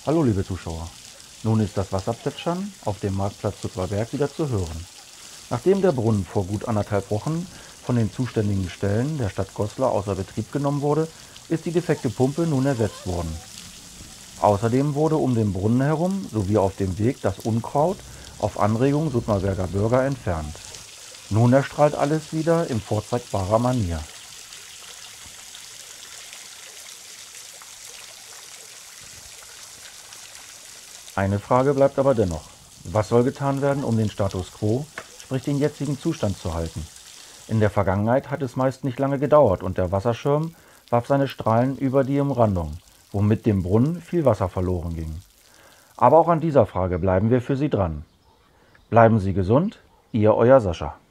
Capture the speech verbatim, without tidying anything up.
Hallo liebe Zuschauer, nun ist das Wasserplätschern auf dem Marktplatz Sutterberg wieder zu hören. Nachdem der Brunnen vor gut anderthalb Wochen von den zuständigen Stellen der Stadt Goslar außer Betrieb genommen wurde, ist die defekte Pumpe nun ersetzt worden. Außerdem wurde um den Brunnen herum sowie auf dem Weg das Unkraut auf Anregung Suttnerberger Bürger entfernt. Nun erstrahlt alles wieder in vorzeigbarer Manier. Eine Frage bleibt aber dennoch. Was soll getan werden, um den Status quo, sprich den jetzigen Zustand zu halten? In der Vergangenheit hat es meist nicht lange gedauert und der Wasserschirm warf seine Strahlen über die Umrandung, womit dem Brunnen viel Wasser verloren ging. Aber auch an dieser Frage bleiben wir für Sie dran. Bleiben Sie gesund, Ihr Euer Sascha.